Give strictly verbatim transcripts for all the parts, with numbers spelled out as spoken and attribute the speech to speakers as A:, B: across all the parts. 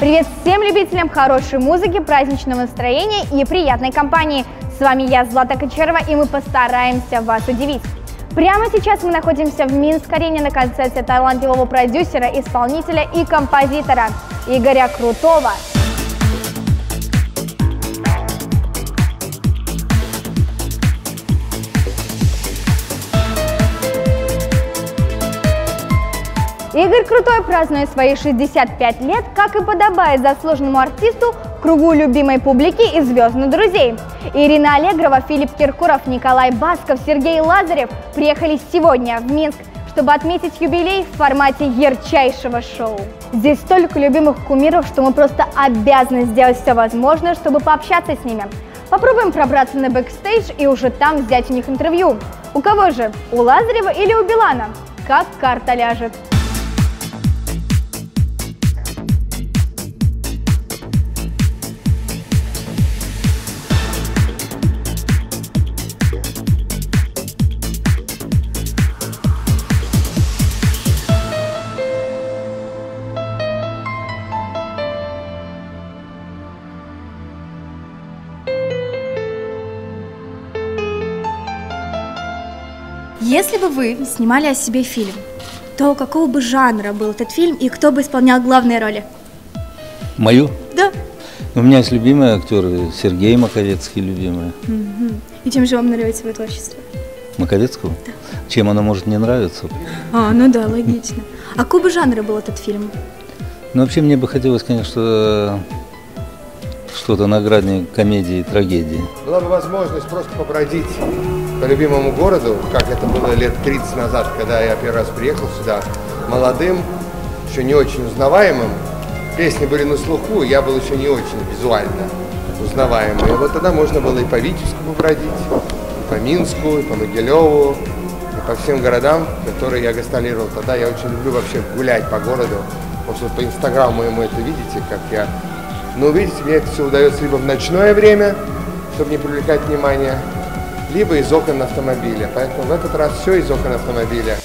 A: Привет всем любителям хорошей музыки, праздничного настроения и приятной компании. С вами я, Злата Кочерова, и мы постараемся вас удивить. Прямо сейчас мы находимся в Минск-арене на концерте талантливого продюсера, исполнителя и композитора Игоря Крутого. Игорь Крутой празднует свои шестьдесят пять лет, как и подобает заслуженному артисту, в кругу любимой публики и звездных друзей. Ирина Аллегрова, Филипп Киркоров, Николай Басков, Сергей Лазарев приехали сегодня в Минск, чтобы отметить юбилей в формате ярчайшего шоу. Здесь столько любимых кумиров, что мы просто обязаны сделать все возможное, чтобы пообщаться с ними. Попробуем пробраться на бэкстейдж и уже там взять у них интервью. У кого же? У Лазарева или у Билана? Как карта ляжет.
B: Если бы вы снимали о себе фильм, то какого бы жанра был этот фильм и кто бы исполнял главные роли?
C: Мою?
B: Да.
C: У меня есть любимый актер, Сергей Маковецкий, любимый.
B: Угу. И чем же вам нравится его творчество?
C: Маковецкого?
B: Да.
C: Чем оно может не нравиться?
B: А, ну да, логично. А какого бы жанра был этот фильм?
C: Ну, вообще, мне бы хотелось, конечно, что-то на грани комедии и трагедии.
D: Была бы возможность просто побродить по любимому городу, как это было лет тридцать назад, когда я первый раз приехал сюда, молодым, еще не очень узнаваемым. Песни были на слуху, я был еще не очень визуально узнаваемый. И вот тогда можно было и по Витебску побродить, и по Минску, и по Могилеву, и по всем городам, которые я гастролировал. Тогда я очень люблю вообще гулять по городу. Потому что по инстаграму моему это видите, как я... Но видите, мне это все удается либо в ночное время, чтобы не привлекать внимание, либо из окон автомобиля. Поэтому в этот раз все из окон автомобиля.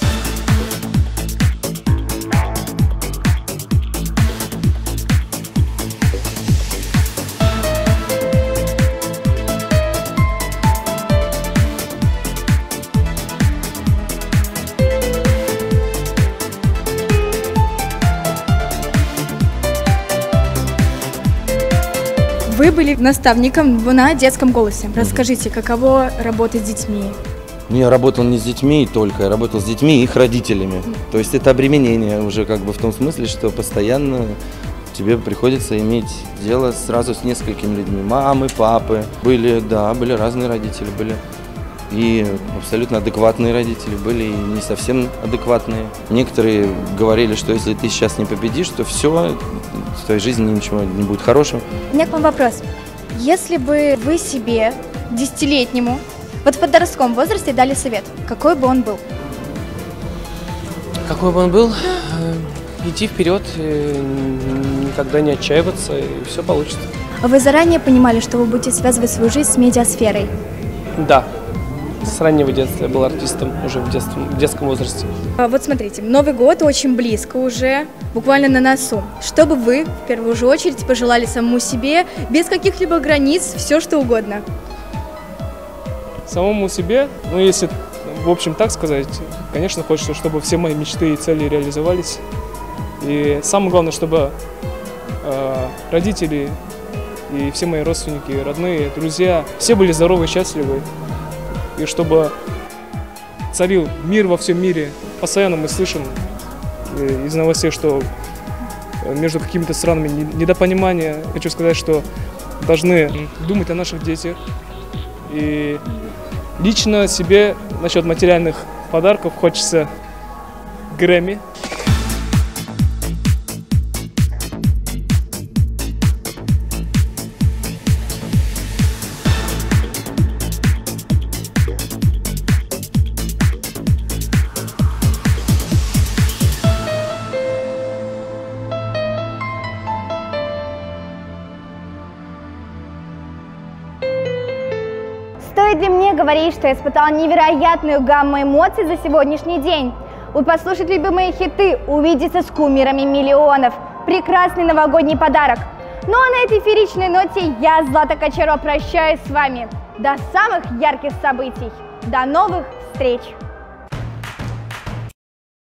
B: Вы были наставником на детском голосе. Расскажите, каково работать с детьми?
E: Я работал не с детьми только, я работал с детьми и их родителями. То есть это обременение уже как бы в том смысле, что постоянно тебе приходится иметь дело сразу с несколькими людьми. Мамы, папы. Были, да, были разные родители, были и абсолютно адекватные родители, были и не совсем адекватные. Некоторые говорили, что если ты сейчас не победишь, то все, в твоей жизни ничего не будет хорошего.
B: У меня к вам вопрос. Если бы вы себе, десятилетнему, вот в подростковом возрасте дали совет, какой бы он был?
F: Какой бы он был? Идти вперед, никогда не отчаиваться, и все получится.
B: Вы заранее понимали, что вы будете связывать свою жизнь с медиасферой?
F: Да. С раннего детства я был артистом уже в, детстве, в детском возрасте.
B: А вот смотрите, Новый год очень близко уже, буквально на носу. Что бы вы, в первую же очередь, пожелали самому себе, без каких-либо границ, все что угодно?
F: Самому себе, ну если, в общем, так сказать, конечно, хочется, чтобы все мои мечты и цели реализовались. И самое главное, чтобы э, родители и все мои родственники, родные, друзья, все были здоровы и счастливы. И чтобы царил мир во всем мире. Постоянно мы слышим из новостей, что между какими-то странами недопонимание. Хочу сказать, что должны думать о наших детях. И лично себе насчет материальных подарков хочется Грэмми.
A: Стоит ли мне говорить, что я испытала невероятную гамму эмоций за сегодняшний день? Услышать любимые хиты, увидеться с кумирами миллионов, прекрасный новогодний подарок. Ну а на этой фееричной ноте я, Злата Качарова, прощаюсь с вами. До самых ярких событий. До новых встреч!